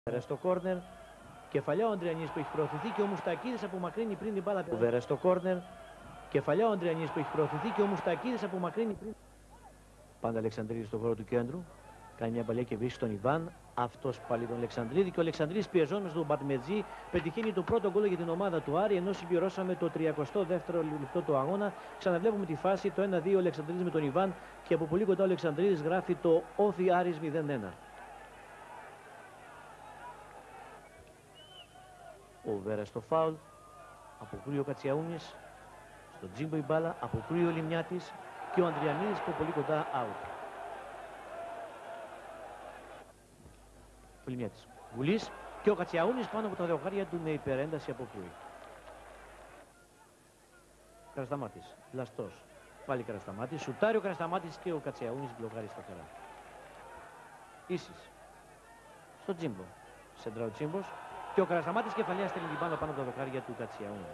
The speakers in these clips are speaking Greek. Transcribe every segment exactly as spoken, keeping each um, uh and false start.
Στο κόρνερ, κεφαλιά ο Ανδριανής που έχει προωθηθεί και ο Μουστακίδης απομακρύνει πριν την μπάλα. Βέρα στο κόρνερ, κεφαλιά ο Ανδριανής που έχει προωθηθεί και ο Μουστακίδης απομακρύνει πριν. Πάντα Αλεξανδρίδης στον χώρο του κέντρου, κάνει μια παλιά και βρίσκει στον Ιβάν. Αυτός πάλι τον Αλεξανδρίδη και ο Αλεξανδρίδης πιεζόμενος τον Μπατμετζή πετυχαίνει το πρώτο γκολ για την ομάδα του Άρη, ενώ συμπληρώσαμε το τριακοστό δεύτερο λεπτό του αγώνα. Ξαναβλέπουμε τη φάση, το ένα δύο ο Αλεξανδρίδης με τον Ιβάν και από πολύ κοντά ο Αλεξανδρίδης γράφει το όφι Άρης μηδέν ένα. Ο Βέρα στο φάουλ, αποκρούει ο Κατσιαούνης, στο Τζίμπο η μπάλα, αποκρούει ο Λιμιάτης και ο Ανδριανίδης που πολύ κοντά out. Ο Λιμιάτης Βουλής και ο Κατσιαούνης πάνω από τα δοχάρια του με υπερένταση αποκρούει. Καρασταμάτης, Λαστός, πάλι Καρασταμάτης, σουτάρει ο Καρασταμάτης και ο Κατσιαούνης μπλοκάρει σταθερά. Ίσης, στο Τζίμπο, σέντρα ο Τζίμπος. Και ο Καρασταμάτης κεφαλιά στέλνει την πάνω πάνω από τα δοκάρια του Κατσιαούνη.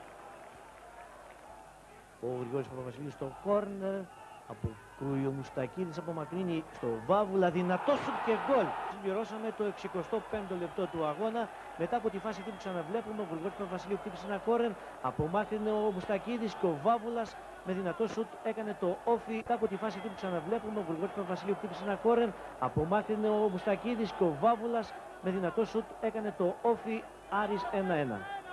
Ο Γρηγόρης Παπαβασιλείου στο κόρνερ. Αποκρούει ο Μουστακίδης, απομακρύνει στο Βάβουλα. Δυνατό σουτ και γκολ. Συμπληρώσαμε το εξηκοστό πέμπτο λεπτό του αγώνα. Μετά από τη φάση που ξαναβλέπουμε, ο Γρηγόρης Παπαβασιλείου χτύπησε ένα κόρνερ. Απομάκρυνε ο Μουστακίδης και ο Βάβουλας με δυνατό σουτ έκανε το όφι. Μετά από τη φάση που ξαναβλέπουμε, ο Γρηγόρης Παπαβασιλείου χτύπησε ένα κόρνερ. Απομάκρυνε ο Μουστακίδης και ο Βάβουλας με δυνατό σουτ έκανε το όφι Άρης ένα ένα.